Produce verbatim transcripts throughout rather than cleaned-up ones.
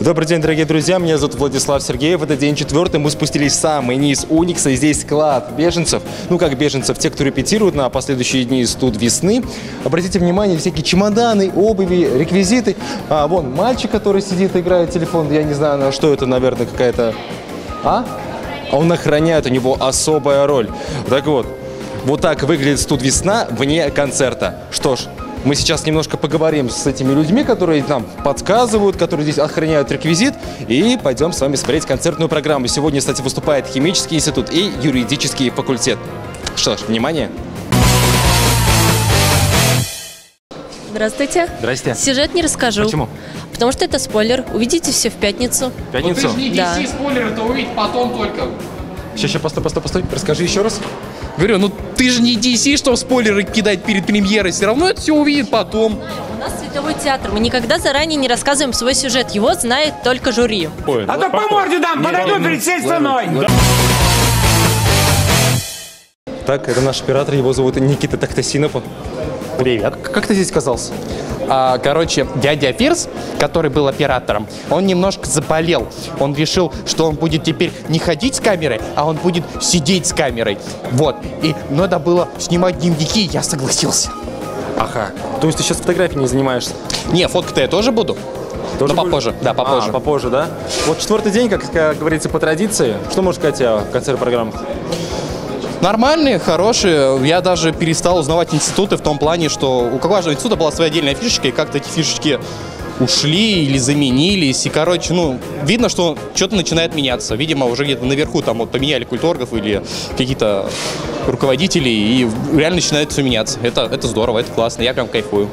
Добрый день, дорогие друзья, меня зовут Владислав Сергеев. Это день четвертый, мы спустились в самый низ Уникса, и здесь склад беженцев. Ну, как беженцев, те, кто репетирует на последующие дни студ весны. Обратите внимание, всякие чемоданы, обуви, реквизиты. А, вон мальчик, который сидит, играет в телефон, я не знаю, что это, наверное, какая-то... А? Он охраняет, у него особая роль. Так вот, вот так выглядит студ весна вне концерта. Что ж, мы сейчас немножко поговорим с этими людьми, которые нам подсказывают, которые здесь охраняют реквизит, и пойдем с вами смотреть концертную программу. Сегодня, кстати, выступает химический институт и юридический факультет. Что ж, внимание! Здравствуйте. Здрасте. Сюжет не расскажу. Почему? Потому что это спойлер. Увидите все в пятницу. В пятницу? Ну, ты же не Да. ди си, спойлеры-то увидеть потом только. Сейчас, сейчас, постой, постой, постой. Расскажи еще раз. Говорю, ну ты же не ди си, что спойлеры кидать перед премьерой. Все равно это все увидит потом. У нас световой театр. Мы никогда заранее не рассказываем свой сюжет. Его знает только жюри. Ой, А то по морде дам, подойду перед всей страной. Так, это наш оператор, его зовут Никита Тахтасинов. Привет. Как ты здесь оказался? А, короче, дядя Фирс, который был оператором, он немножко заболел. Он решил, что он будет теперь не ходить с камерой, а он будет сидеть с камерой. Вот. И надо было снимать дневники, и я согласился. Ага. То есть ты сейчас фотографией не занимаешься? Не, фотку-то я тоже буду. Тоже Но будешь? попозже. Да, попозже. А, попозже, да? Вот четвертый день, как, как говорится, по традиции. Что можешь сказать о концертной программе? Нормальные, хорошие. Я даже перестал узнавать институты в том плане, что у каждого института была своя отдельная фишечка, и как-то эти фишечки ушли или заменились. И, короче, ну, видно, что что-то начинает меняться. Видимо, уже где-то наверху там вот поменяли культоргов или какие-то руководители, и реально начинает все меняться. Это, это здорово, это классно, я прям кайфую.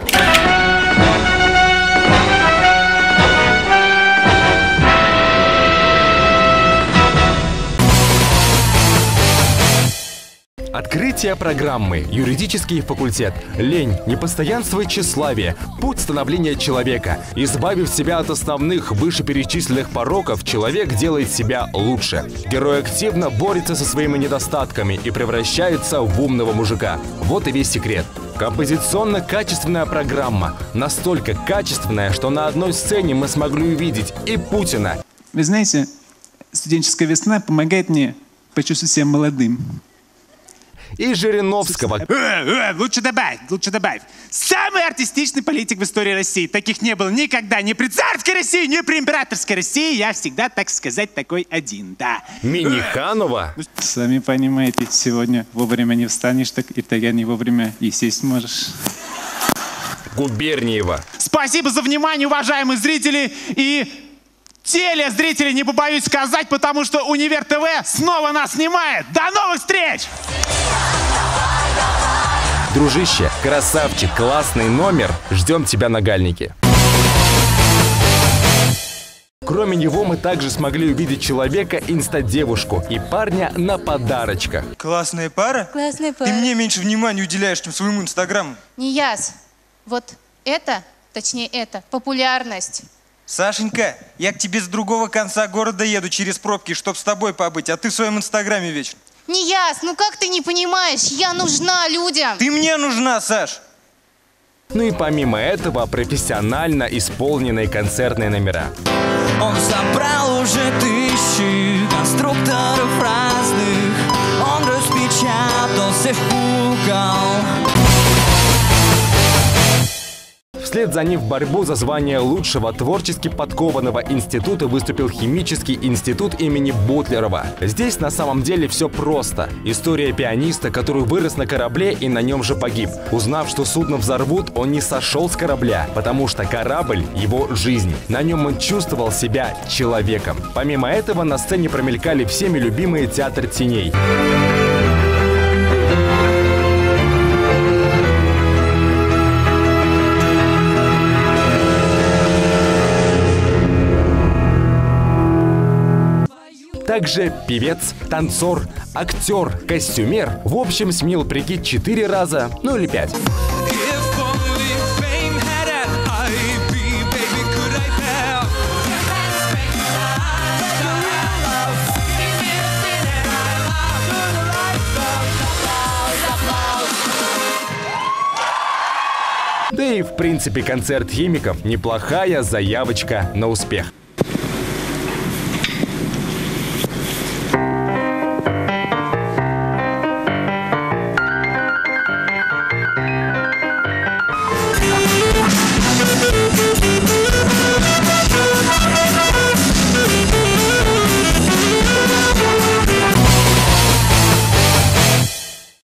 Открытие программы. Юридический факультет. Лень, непостоянство и тщеславие. Путь становления человека. Избавив себя от основных вышеперечисленных пороков, человек делает себя лучше. Герой активно борется со своими недостатками и превращается в умного мужика. Вот и весь секрет. Композиционно-качественная программа. Настолько качественная, что на одной сцене мы смогли увидеть и Путина. Вы знаете, студенческая весна помогает мне почувствовать себя молодым. И Жириновского. Э, э, лучше добавь, лучше добавь. Самый артистичный политик в истории России. Таких не было никогда. Ни при царской России, ни при императорской России. Я всегда, так сказать, такой один, да. Миниханова. Сами понимаете, сегодня вовремя не встанешь, так и тогда не вовремя и сесть можешь. Губерниева. Спасибо за внимание, уважаемые зрители и телезрители, не побоюсь сказать, потому что Универ ТВ снова нас снимает. До новых встреч! Дружище, красавчик, классный номер. Ждем тебя на Гальнике. Кроме него мы также смогли увидеть человека, инстадевушку и парня на подарочках. Классная пара? Классная пара. Ты мне меньше внимания уделяешь, чем своему инстаграму. Не яс. Вот это, точнее это, популярность. Сашенька, я к тебе с другого конца города еду через пробки, чтоб с тобой побыть, а ты в своем инстаграме вечно. Не яс, ну как ты не понимаешь? Я нужна людям. Ты мне нужна, Саш. Ну и помимо этого, профессионально исполненные концертные номера. Он собрал уже тысячи конструкторов разных. Он распечатался в угол. Вслед за ним в борьбу за звание лучшего творчески подкованного института выступил химический институт имени Бутлерова. Здесь на самом деле все просто. История пианиста, который вырос на корабле и на нем же погиб. Узнав, что судно взорвут, он не сошел с корабля, потому что корабль – его жизнь. На нем он чувствовал себя человеком. Помимо этого на сцене промелькали всеми любимые театр теней. Также певец, танцор, актер, костюмер. В общем, смел прикид четыре раза, ну или пять. Да и в принципе концерт химиков неплохая заявочка на успех.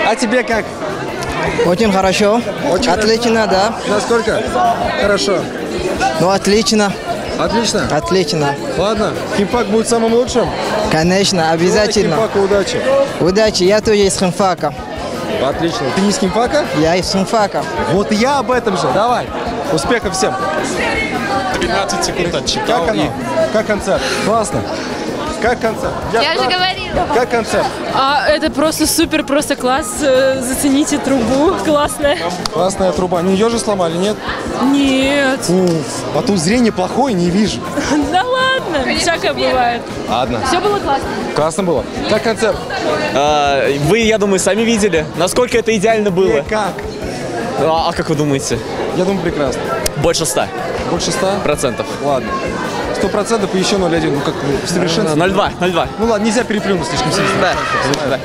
А тебе как? Очень хорошо. Очень отлично, да. Насколько? Хорошо. Ну, отлично. Отлично? Отлично. Ладно, химфак будет самым лучшим? Конечно, обязательно. Желаю химфаку удачи. Удачи, я тоже из химфака. Отлично. Ты не из химфака? Я из химфака. Вот и я об этом же. Давай. Успехов всем. тринадцать секунд отчитал. Как оно? Как концерт? Классно. Как концерт? Я же говорила. Как концерт? А, это просто супер, просто класс. Э, Зацените трубу. Классная. Классная труба. Не ее же сломали, нет? Нет. А тут зрение плохое, не вижу. Да ладно, всякое бывает. Ладно. Все было классно. Классно было. Как концерт? А, вы, я думаю, сами видели, насколько это идеально было. И как? А, а как вы думаете? Я думаю, прекрасно. Больше ста. Больше ста? Процентов. Ладно. Сто процентов и еще ноль один. Ну как в совершенстве. ноль два. ноль два. Ну ладно, нельзя переплюнуть слишком сильно. Да. Да.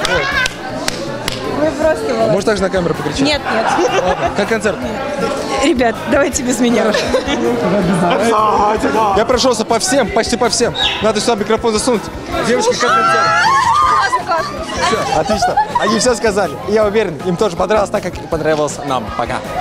Вы просто... Может также на камеру покричать? Нет, нет. Ладно. Как концерт? Ребят, давайте без меня. Я прошелся по всем, почти по всем. Надо сюда микрофон засунуть. Девочки, как концерт? Все, отлично. Они все сказали. И я уверен, им тоже понравилось так, как и понравилось нам. Пока.